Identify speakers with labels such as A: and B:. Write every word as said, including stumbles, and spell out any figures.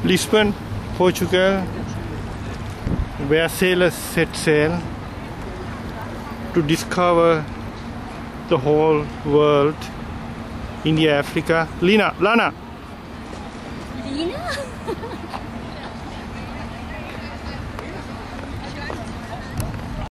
A: Lisbon, Portugal, where sailors set sail to discover the whole world, India, Africa. Lina, Lana.
B: Lina?